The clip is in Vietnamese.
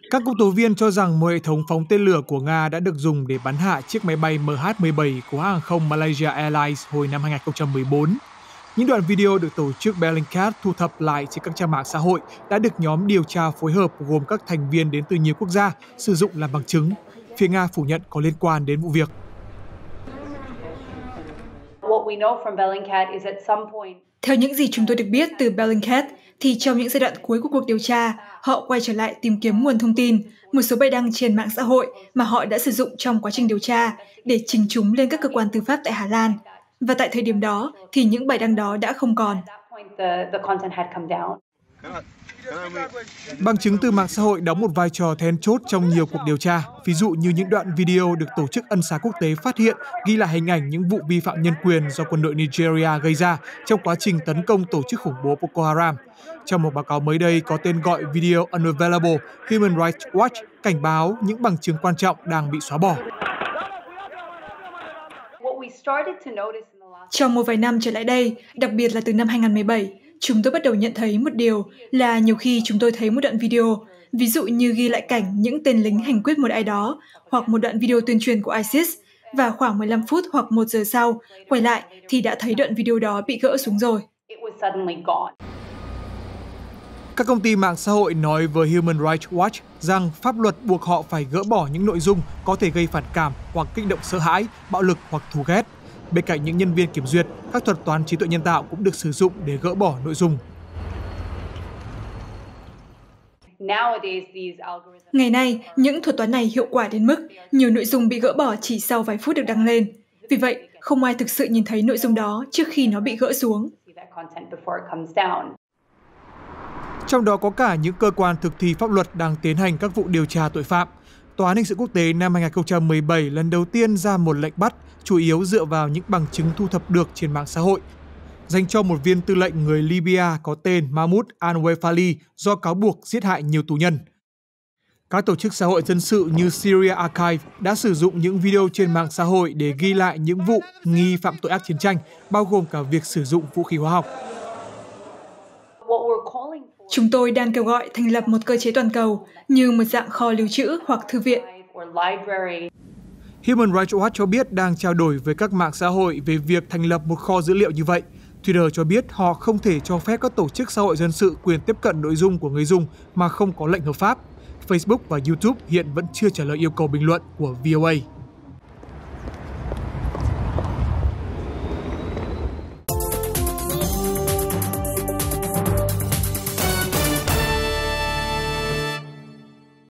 Các công tố viên cho rằng một hệ thống phóng tên lửa của Nga đã được dùng để bắn hạ chiếc máy bay MH17 của hãng hàng không Malaysia Airlines hồi năm 2014. Những đoạn video được tổ chức Bellingcat thu thập lại trên các trang mạng xã hội đã được nhóm điều tra phối hợp gồm các thành viên đến từ nhiều quốc gia sử dụng làm bằng chứng. Phía Nga phủ nhận có liên quan đến vụ việc. Theo những gì chúng tôi được biết từ Bellingcat, thì trong những giai đoạn cuối của cuộc điều tra, họ quay trở lại tìm kiếm nguồn thông tin, một số bài đăng trên mạng xã hội mà họ đã sử dụng trong quá trình điều tra để trình chúng lên các cơ quan tư pháp tại Hà Lan. Và tại thời điểm đó, thì những bài đăng đó đã không còn. Bằng chứng từ mạng xã hội đóng một vai trò then chốt trong nhiều cuộc điều tra, ví dụ như những đoạn video được Tổ chức Ân xá Quốc tế phát hiện ghi lại hình ảnh những vụ vi phạm nhân quyền do quân đội Nigeria gây ra trong quá trình tấn công tổ chức khủng bố Boko Haram. Trong một báo cáo mới đây có tên gọi Video Unavailable, Human Rights Watch cảnh báo những bằng chứng quan trọng đang bị xóa bỏ. Trong một vài năm trở lại đây, đặc biệt là từ năm 2017, chúng tôi bắt đầu nhận thấy một điều là nhiều khi chúng tôi thấy một đoạn video, ví dụ như ghi lại cảnh những tên lính hành quyết một ai đó, hoặc một đoạn video tuyên truyền của ISIS, và khoảng 15 phút hoặc 1 giờ sau, quay lại thì đã thấy đoạn video đó bị gỡ xuống rồi. Các công ty mạng xã hội nói với Human Rights Watch rằng pháp luật buộc họ phải gỡ bỏ những nội dung có thể gây phản cảm hoặc kích động sợ hãi, bạo lực hoặc thù ghét. Bên cạnh những nhân viên kiểm duyệt, các thuật toán trí tuệ nhân tạo cũng được sử dụng để gỡ bỏ nội dung. Ngày nay, những thuật toán này hiệu quả đến mức nhiều nội dung bị gỡ bỏ chỉ sau vài phút được đăng lên. Vì vậy, không ai thực sự nhìn thấy nội dung đó trước khi nó bị gỡ xuống. Trong đó có cả những cơ quan thực thi pháp luật đang tiến hành các vụ điều tra tội phạm. Tòa án hình sự quốc tế năm 2017 lần đầu tiên ra một lệnh bắt, chủ yếu dựa vào những bằng chứng thu thập được trên mạng xã hội, dành cho một viên tư lệnh người Libya có tên Mahmoud al-Wefali do cáo buộc giết hại nhiều tù nhân. Các tổ chức xã hội dân sự như Syria Archive đã sử dụng những video trên mạng xã hội để ghi lại những vụ nghi phạm tội ác chiến tranh, bao gồm cả việc sử dụng vũ khí hóa học. Chúng tôi đang kêu gọi thành lập một cơ chế toàn cầu như một dạng kho lưu trữ hoặc thư viện. Human Rights Watch cho biết đang trao đổi với các mạng xã hội về việc thành lập một kho dữ liệu như vậy. Twitter cho biết họ không thể cho phép các tổ chức xã hội dân sự quyền tiếp cận nội dung của người dùng mà không có lệnh hợp pháp. Facebook và YouTube hiện vẫn chưa trả lời yêu cầu bình luận của VOA.